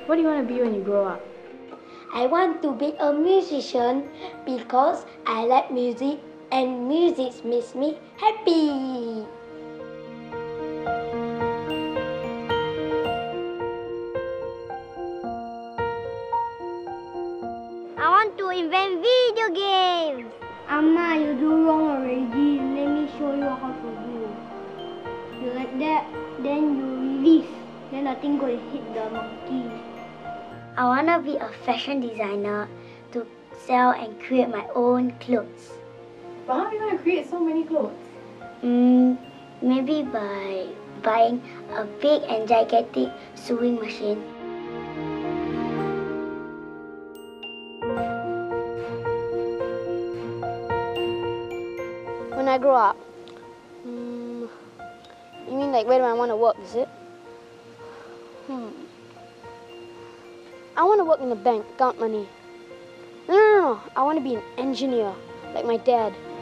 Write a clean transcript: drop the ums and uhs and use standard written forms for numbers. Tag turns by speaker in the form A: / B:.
A: What do you want to be when you grow up?
B: I want to be a musician because I like music and music makes me happy. I want to invent video games. Amma, you do wrong already. Let me show you how to do. You like that, then you release. Then nothing going to hit the monkey. I want to be a fashion designer to sell and create my own clothes.
A: But how are you going to create so many clothes?
B: Maybe by buying a big and gigantic sewing machine.
C: When I grow up, you mean like where do I want to work, is it? I want to work in the bank, count money. No. I want to be an engineer, like my dad.